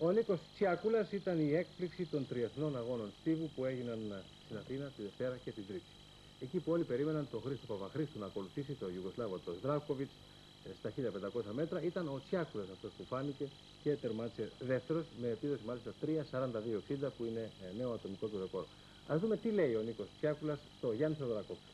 Ο Νίκος Τσιάκουλας ήταν η έκπληξη των τριεθνών αγώνων στίβου που έγιναν στην Αθήνα τη Δευτέρα και την Τρίτη. Εκεί που όλοι περίμεναν τον Χρήστο Παπαχρήστου να ακολουθήσει τον Ιουγκοσλάβο τον Zdravkovic στα 1500 μέτρα, ήταν ο Τσιάκουλας αυτός που φάνηκε και τερμάτισε δεύτερος με επίδοση μάλιστα 3:42.60 που είναι νέο ατομικό του ρεκόρ. Ας δούμε τι λέει ο Νίκος Τσιάκουλας στο Γιάννη Θεοδωρακόπουλο.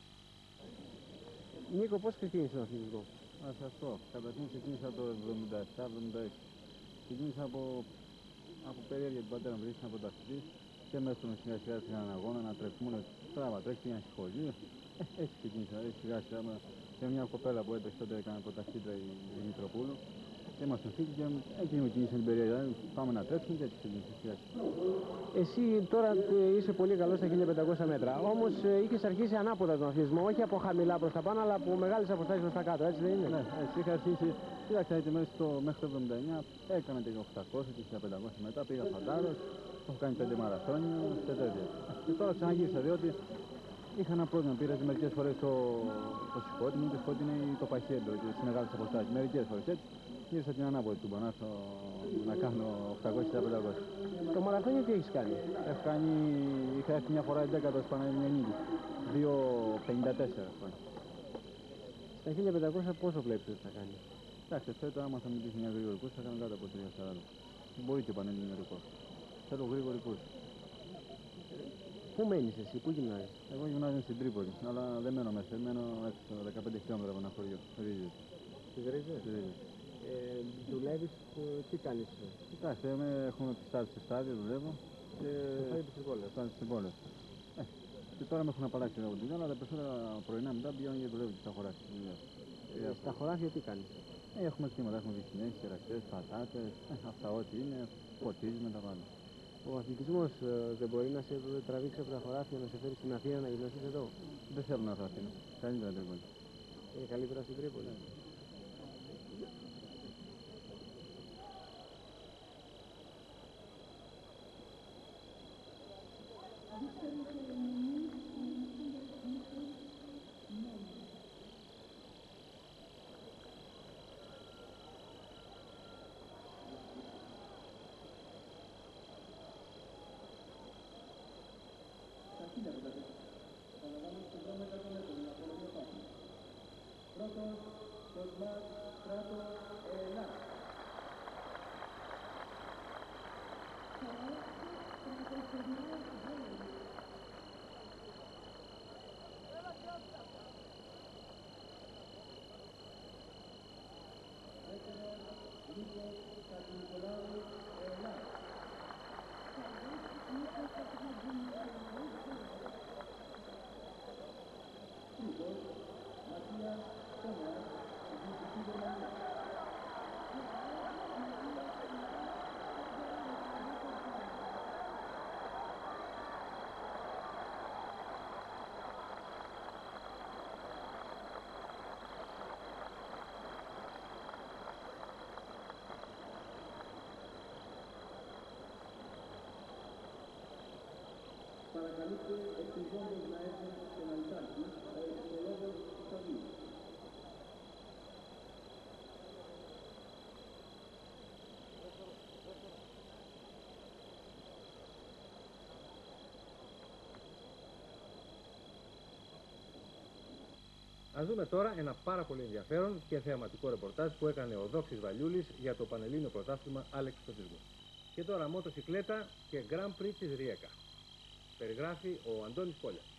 Νίκο, πώς ξεκίνησε τον αθλητισμό? Να σας πω, καταρχήν ξεκίνησα το 77-76. Ξεκίνησα από περιέργεια του πατέρα μου, ήσουν πρωταθλητής και μέσα στον σιγά σιγά σε έναν αγώνα να τρέχουμε, τράβα τρέξει μια σχολείο. Έτσι ξεκίνησα, σιγά σιγά και μια κοπέλα που έτρεξε τότε έκανε πρωταθλήτρια η Δημητροπούλου. Και ήμασταν φίλοι και έτσι μου κινήσε την περιέργεια. Πάμε να τρέξουμε και έτσι ξεκίνησα σιγά σιγά. Εσύ τώρα είσαι πολύ καλό στα 1500 μέτρα. Όμως είχες αρχίσει ανάποδα τον αθλητισμό, όχι από χαμηλά προς τα πάνω, αλλά από μεγάλες αποστάσεις προς τα κάτω, έτσι δεν είναι? Ναι, έτσι είχα αρχίσει. Κοίταξα, μέχρι το 79 έκανα και 800 και 1500 μετά, πήγα φαντάρος, έχω κάνει 5 μαραθώνια και τέτοια. Και τώρα ξαναγύρισα διότι είχα ένα πρόβλημα, πήραζε μερικές φορές το σηκώτη μου, το σηκώτη είναι το παχέντο και στις μεγάλες αποστάσεις, μερικές φορές έτσι. Γύρισα την ανάποδη του μπανάσο να κάνω 800-500. Το μαραθώνιο τι έχεις κάνει? Είχα έρθει μια φορά 11ο Πανελληνίδη, 2:54. Στα 1500 πόσο βλέπεις ότι θα κάνει? Εντάξει, αυτό άμα θα μου δείξει μια γρήγορη κούρσα θα κάνω κάτω από 3:40. Μπορεί και πανελληνικό. Θέλω γρήγορη κούρσα. Πού μένεις εσύ, πού γυμνάζεις? Εγώ γυμνάζομαι στην Τρίπολη, αλλά δεν μένω μέσα, μένω έξω 15 χιλιόμετρα από ένα χωριό. Στις Ρίζες? Δουλεύεις, τι κάνεις? Κοιτάξτε, έχουμε πιστάσει σε στάδιο, δουλεύω. Και στην πόλη. Και τώρα με έχουν απαλλάξει από την δουλειά, αλλά τα περισσότερα πρωινά μετά πηγαίνω και δουλεύω και στα χωράφια. Στα χωράφια τι κάνεις? Έχουμε κτήματα, έχουμε βυθινές, κεραστές, πατάτες, αυτά ό,τι είναι, ποτίζουμε τα πάντα. Ο αθλητισμός δεν μπορεί να σε τραβήξει από τα χωράφια, να σε φέρει στην Αθήνα να γυμναστείς εδώ? Δεν θέλω να έρθω Αθήνα. Καλύτερα Τρίπολη. Καλύτερα στην Τρίπολη. Παρακαλείται εκτυπώντας να έρθει και να υπάρχει ο εξολόγος Σαββίου. Ας δούμε τώρα ένα πάρα πολύ ενδιαφέρον και θεαματικό ρεπορτάζ που έκανε ο Δόξης Βαλιούλης για το Πανελλήνιο Πρωτάθλημα Αλεξιπτοτισμού. Και τώρα μοτοσικλέτα και Grand Prix της Ριέκα. Περιγράφει ο Αντώνης Πόλιας.